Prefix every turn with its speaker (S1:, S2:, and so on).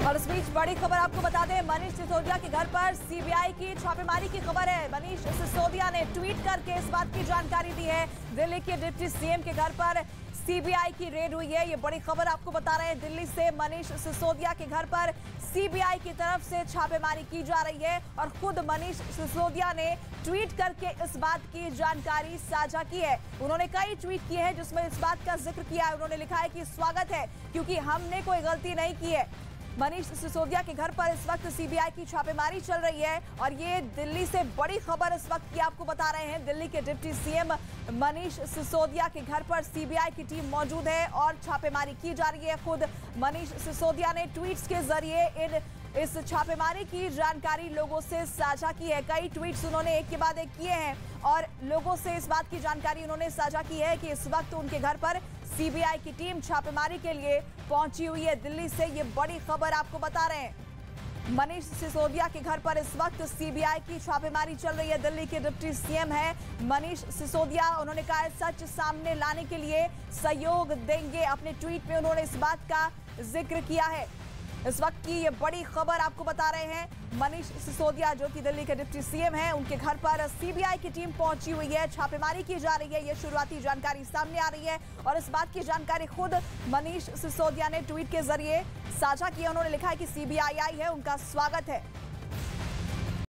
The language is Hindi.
S1: और इस बीच बड़ी खबर आपको बता दें, मनीष सिसोदिया के घर पर सीबीआई की छापेमारी की खबर है। मनीष सिसोदिया ने ट्वीट करके इस बात की जानकारी दी है। दिल्ली के डिप्टी सीएम के घर पर सीबीआई की रेड हुई है। ये बड़ी खबर आपको बता रहे हैं। दिल्ली से मनीष सिसोदिया के घर पर सीबीआई की तरफ से छापेमारी की जा रही है और खुद मनीष सिसोदिया ने ट्वीट करके इस बात की जानकारी साझा की है। उन्होंने कई ट्वीट किए हैं जिसमें इस बात का जिक्र किया है। उन्होंने लिखा है कि स्वागत है क्योंकि हमने कोई गलती नहीं की है। मनीष सिसोदिया के घर पर इस वक्त सीबीआई की छापेमारी चल रही है और ये दिल्ली से बड़ी खबर इस वक्त की आपको बता रहे हैं। दिल्ली के डिप्टी सीएम मनीष सिसोदिया के घर पर सीबीआई की टीम मौजूद है और छापेमारी की जा रही है। खुद मनीष सिसोदिया ने ट्वीट्स के जरिए इस छापेमारी की जानकारी लोगों से साझा की है। कई ट्वीट्स उन्होंने एक के बाद एक किए हैं और लोगों से इस बात की जानकारी उन्होंने साझा की है कि इस वक्त उनके घर पर सीबीआई की टीम छापेमारी के लिए पहुंची हुई है। दिल्ली से ये बड़ी खबर आपको बता रहे हैं। मनीष सिसोदिया के घर पर इस वक्त सीबीआई की छापेमारी चल रही है। दिल्ली के डिप्टी सीएम है मनीष सिसोदिया। उन्होंने कहा है सच सामने लाने के लिए सहयोग देंगे। अपने ट्वीट में उन्होंने इस बात का जिक्र किया है। इस वक्त की ये बड़ी खबर आपको बता रहे हैं। मनीष सिसोदिया जो कि दिल्ली के डिप्टी सीएम हैं, उनके घर पर सीबीआई की टीम पहुंची हुई है, छापेमारी की जा रही है। ये शुरुआती जानकारी सामने आ रही है और इस बात की जानकारी खुद मनीष सिसोदिया ने ट्वीट के जरिए साझा की है। उन्होंने लिखा है कि सीबीआई आई है, उनका स्वागत है।